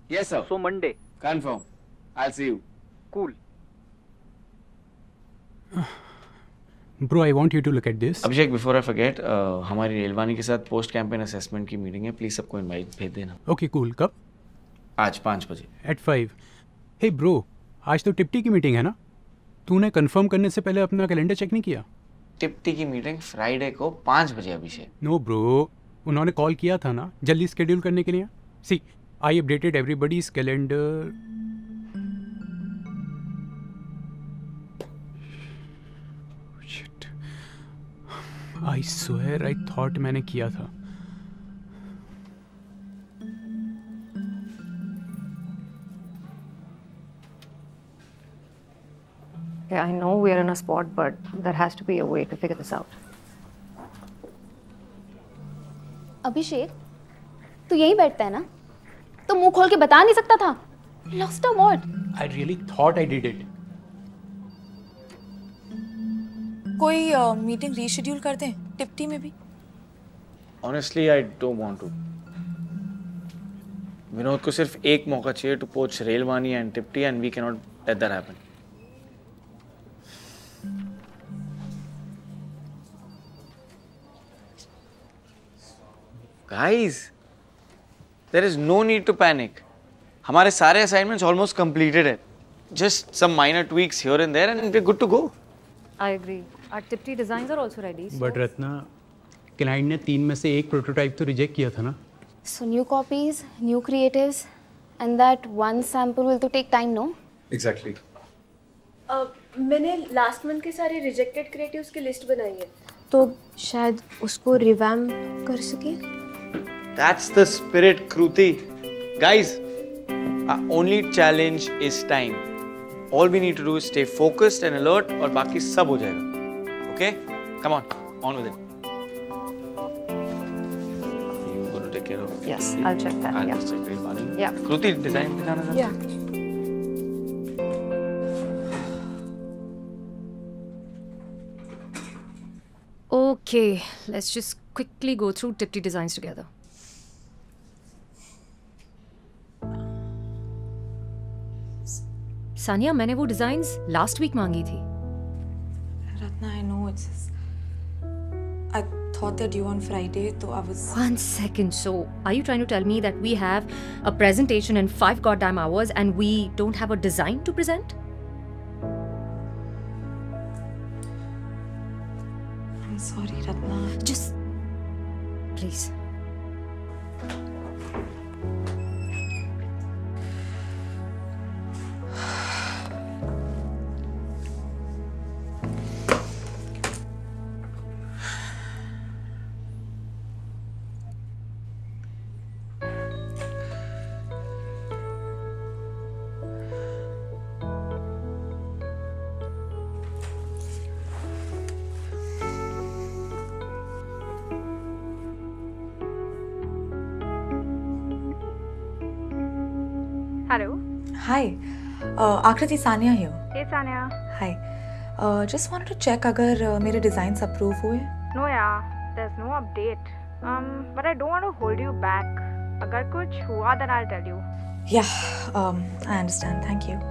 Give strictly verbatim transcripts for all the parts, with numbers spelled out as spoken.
Yes, sir. So Monday. Confirm. I'll see you. Cool. Bro, I want you to look at this. Abhishek, before I forget, uh, हमारी रेलवानी के साथ post campaign assessment की meeting है. Please सबको invite भेज देना. Okay, cool. कब? आज पाँच बजे. At five. Hey bro, आज तो टिप्टी की मीटिंग है ना? तूने कंफर्म करने से पहले अपना कैलेंडर चेक नहीं किया? टिप्टी की मीटिंग फ्राइडे को पाँच बजे. अभिषेक. No bro, उन्होंने कॉल किया था ना जल्दी स्केड्यूल करने के लिए. See, I updated everybody's calendar. Shit. I swear I thought मैंने किया था. Yeah, I know we're in a spot, but there has to be a way to figure this out. अभिषेक, तू यहीं बैठता है ना? तो मुंह खोल के बता नहीं सकता था? Lost or what? I really thought I did it. कोई मीटिंग uh, रीशेड्यूल कर दें टिप्टी में भी. Honestly, I don't want to. Vinod को सिर्फ एक मौका चाहिए to poach Relwani and टिप्टी, and we cannot let that happen. Guys, there is no need to panic. हमारे सारे assignments almost completed है. Just some minor tweaks here and there, and we're good to go. I agree. Our Tipti designs are also ready. So... But Ratna, client ने तीन में से एक prototype तो reject किया था ना? So new copies, new creatives, and that one sample will to take time, no? Exactly. uh, मैंने लास्ट मंथ के सारे रिजेक्टेड क्रिएटिव्स की लिस्ट बनाई है, तो शायद उसको रिवैम्प कर सके. That's the spirit, Kruti. Guys, our only challenge is time. All we need to do is stay focused and alert, और बाकी सब हो जाएगा. Okay? Come on, on with it. You going to take care of it? Yes, I'll check that. I'll Yeah. just check Reelwani. Yeah. Kruti, design दिखाना जरा. Yeah. Okay, let's just quickly go through Tipti designs together. Sania, मैंने वो designs last week मांगी थी. Ratna, I know it's. I thought they're due on Friday, so I was. One second. So, are you trying to tell me that we have a presentation in five goddamn hours and we don't have a design to present? I'm sorry, Ratna. Just please. Hello. Hi. Uh, Akriti, Sania here. Hey Sania. Hi. Uh, just wanted to check अगर uh, मेरे designs approve हुए. No yeah, there's no update. Um, but I don't want to hold you back. अगर कुछ हुआ then I'll tell you. Yeah, um, I understand. Thank you.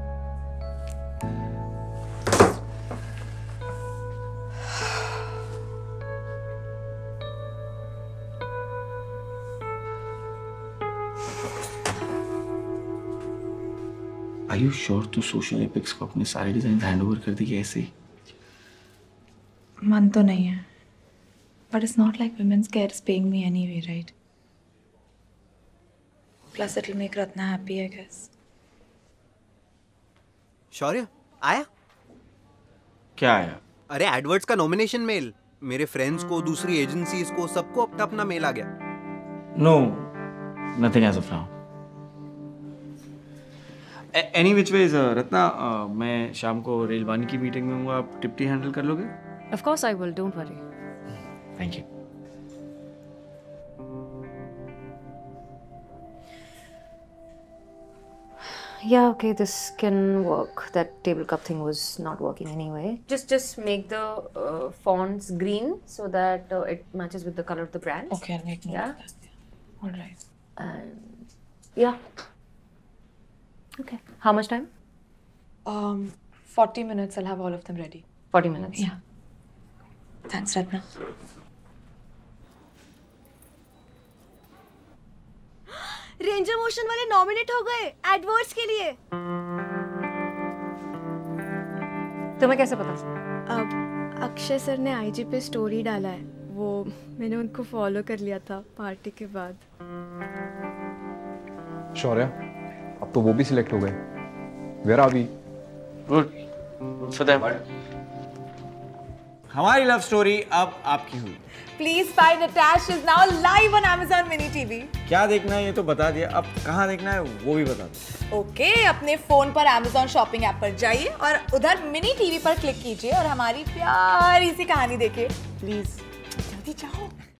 Are you sure तू social epics को अपने सारे design hand over कर दी ऐसे ही? मन तो नहीं है. But it's not like Women's Care is paying me anyway, right? Plus it'll make Ratna happy, I guess. शौर्य, आया? क्या आया? अरे एडवर्ड्स का नॉमिनेशन मेल. मेरे फ्रेंड्स को, दूसरी एजेंसीज को, सबको अपना अपना मेल आ गया. No, nothing as of now. Any which ways, Ratna, मैं शाम को रेलवानी की मीटिंग में हूँ. आप टिप्टी हैंडल कर लोगे? Of course I will. Don't worry. Thank you. Yeah, okay, this can work. That table cup thing was not working anyway. Just just make the uh, fonts green so that uh, it matches with the color of the brand. Okay, I'll make note yeah. of that. All right. And yeah, How much time? Um, forty minutes. I'll have all of them ready. forty minutes. Yeah. Thanks, Ratna. Ranger Motion वाले nominate हो गए awards के लिए। तुम्हें कैसे पता? अब Akshay sir ने आईजी पे स्टोरी डाला है, वो मैंने उनको फॉलो कर लिया था पार्टी के बाद। शौर्या, अब तो वो भी सिलेक्ट हो गए। Where are we? Good. Good for them. हमारी लव स्टोरी अब आपकी हुई। Please find Attached is now live on Amazon Mini T V. क्या देखना है ये तो बता दिया, अब कहाँ देखना है वो भी बता दो। ओके okay, अपने फोन पर Amazon शॉपिंग ऐप पर जाइए और उधर मिनी टीवी पर क्लिक कीजिए और हमारी प्यारी सी कहानी देखिए। प्लीज जल्दी जाओ।